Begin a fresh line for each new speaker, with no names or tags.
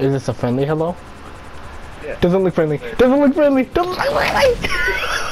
Is this a friendly hello?
Yeah.
Doesn't look friendly. Doesn't look friendly. Doesn't look friendly.